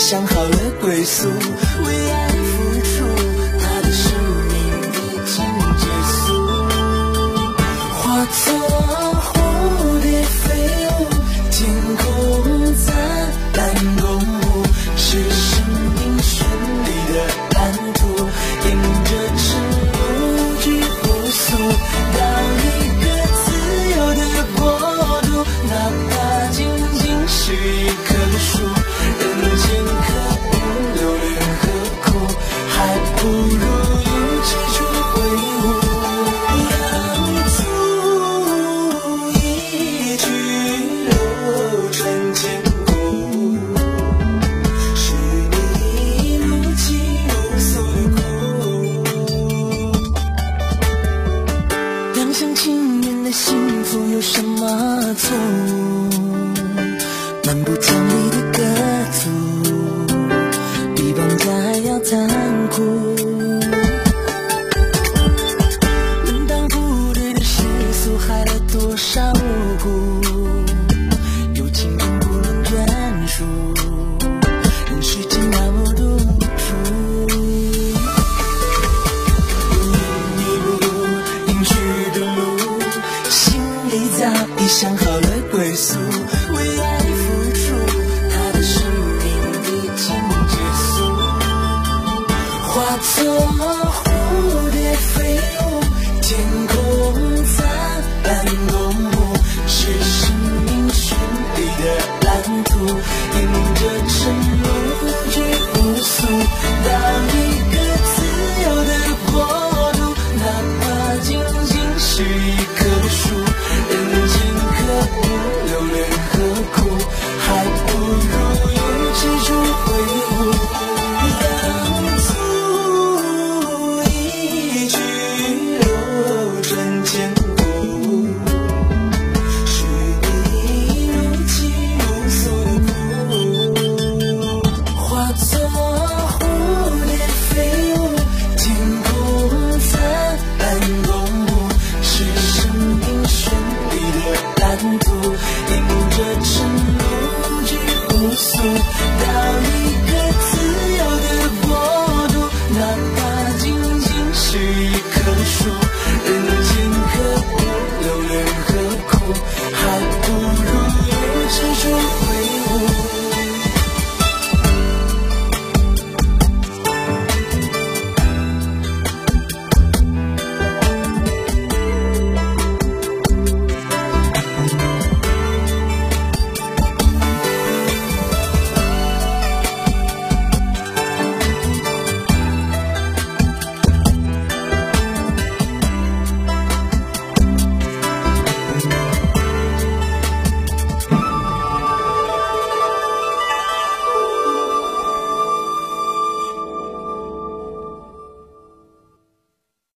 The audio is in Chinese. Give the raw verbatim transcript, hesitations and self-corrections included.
想好了归宿，为爱付出，他的生命已经结束。化作蝴蝶飞舞，天空灿烂公舞，是生命绚丽的蓝图，迎着晨雾去复苏，到一个自由的国度，哪怕仅仅是一棵树，人间可无留恋何苦，还不如用记住回悟。让足一去流传千古，是你一路记无所的苦。两厢情愿的幸福有什么错误？蛮不讲理的歌族，比绑架还要残酷。门当户对的世俗，害了多少无辜？有情人不能专属，人世间那么多无助。一路迎去的路，心里早已想好了归宿，为爱付出，他的生命已经结束。化作蝴蝶飞舞，天空灿烂公舞，是生命绚丽的蓝图，迎着晨雾去复苏，到一个自由的国度，哪怕仅仅是一棵树，人间可无留恋何苦，还不如用记住回悟。让足一去流传千古，是你一路记无所苦。化作蝴蝶飞舞，天空灿烂公舞，是生命绚丽的蓝图，